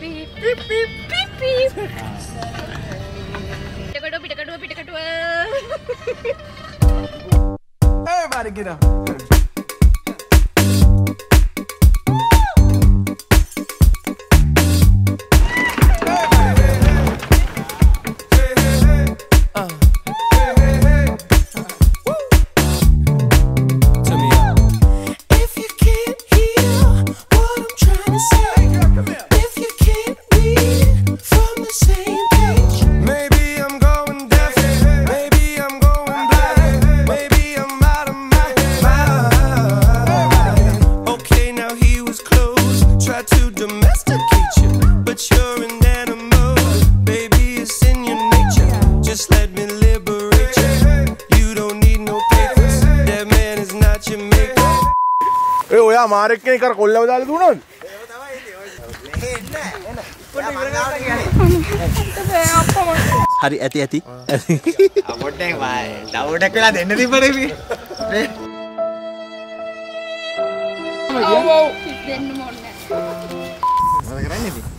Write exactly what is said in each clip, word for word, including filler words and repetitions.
pip pip pip pip pip. Pita kedua, pita kedua, pita kedua. Everybody get up. ඔයා මාරෙක් කෙනෙක් අර කොල්ලව දාලා දුනොත් හරි ඇති ඇති පොඩ්ඩක් වයි ඩවුට් වෙලා දෙන්න තිබ්බනේ මේ ඔව් ඔව් දෙන්න ඕනේ මොකද කරන්නේ ඉතින්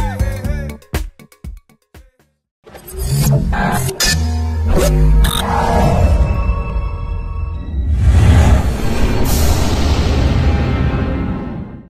Ah.